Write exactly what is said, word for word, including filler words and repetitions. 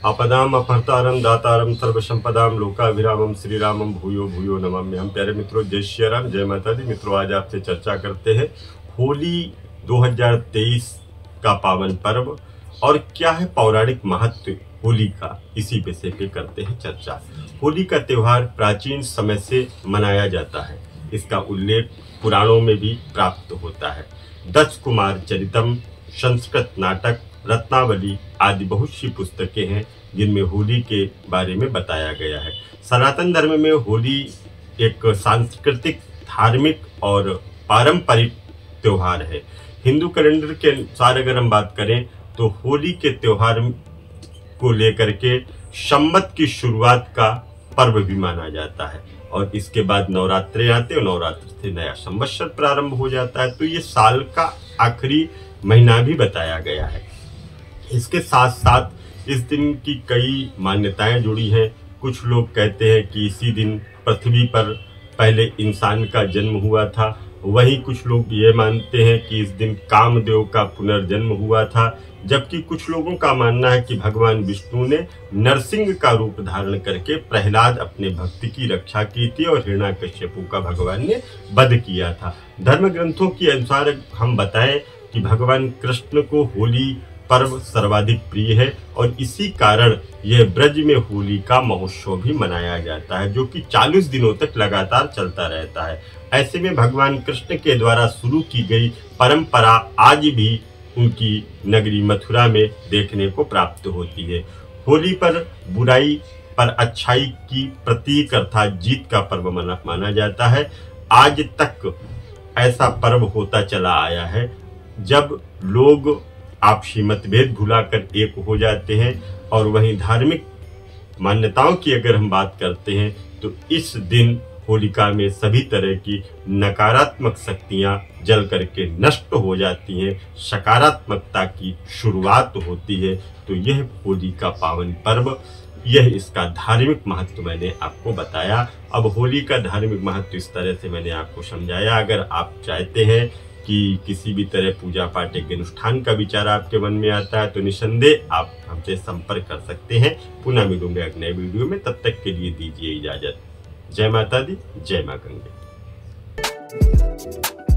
आपदाम अपहर्तारम दातारम सर्वसंपदाम लोकाभिरामम श्री रामम भूयो भूयो नमामि। हम प्यारे मित्रों, जय श्री राम, जय माता दी। मित्रों, आज आपसे चर्चा करते हैं होली दो हज़ार तेईस का पावन पर्व और क्या है पौराणिक महत्व होली का, इसी विषय पे करते हैं चर्चा। होली का त्यौहार प्राचीन समय से मनाया जाता है। इसका उल्लेख पुराणों में भी प्राप्त होता है। दक्ष कुमार चरितम, संस्कृत नाटक, रत्नावली आदि बहुत सी पुस्तकें हैं जिनमें होली के बारे में बताया गया है। सनातन धर्म में होली एक सांस्कृतिक, धार्मिक और पारंपरिक त्यौहार है। हिंदू कैलेंडर के अनुसार अगर हम बात करें तो होली के त्यौहार को लेकर के संवत की शुरुआत का पर्व भी माना जाता है और इसके बाद नवरात्रे आते और नवरात्र से नया संवत्सर प्रारंभ हो जाता है। तो ये साल का आखिरी महीना भी बताया गया है। इसके साथ साथ इस दिन की कई मान्यताएं जुड़ी हैं। कुछ लोग कहते हैं कि इसी दिन पृथ्वी पर पहले इंसान का जन्म हुआ था। वहीं कुछ लोग ये मानते हैं कि इस दिन कामदेव का पुनर्जन्म हुआ था, जबकि कुछ लोगों का मानना है कि भगवान विष्णु ने नरसिंह का रूप धारण करके प्रहलाद अपने भक्त की रक्षा की थी और हिरण्याकश्यपु का भगवान ने वध किया था। धर्म ग्रंथों के अनुसार हम बताएं कि भगवान कृष्ण को होली पर्व सर्वाधिक प्रिय है और इसी कारण यह ब्रज में होली का महोत्सव भी मनाया जाता है, जो कि चालीस दिनों तक लगातार चलता रहता है। ऐसे में भगवान कृष्ण के द्वारा शुरू की गई परंपरा आज भी उनकी नगरी मथुरा में देखने को प्राप्त होती है। होली पर बुराई पर अच्छाई की प्रतीक अर्थात जीत का पर्व माना माना जाता है। आज तक ऐसा पर्व होता चला आया है जब लोग आपसी मतभेद भुलाकर एक हो जाते हैं। और वहीं धार्मिक मान्यताओं की अगर हम बात करते हैं तो इस दिन होलिका में सभी तरह की नकारात्मक शक्तियां जल करके नष्ट हो जाती हैं, सकारात्मकता की शुरुआत होती है। तो यह होली का पावन पर्व, यह इसका धार्मिक महत्व मैंने आपको बताया। अब होली का धार्मिक महत्व इस तरह से मैंने आपको समझाया। अगर आप चाहते हैं कि किसी भी तरह पूजा पाठ के अनुष्ठान का विचार आपके मन में आता है तो निसंदेह आप हमसे संपर्क कर सकते हैं। पुनः मिलूंगे एक नए वीडियो में, तब तक के लिए दीजिए इजाजत। जय माता दी, जय मां गंगे।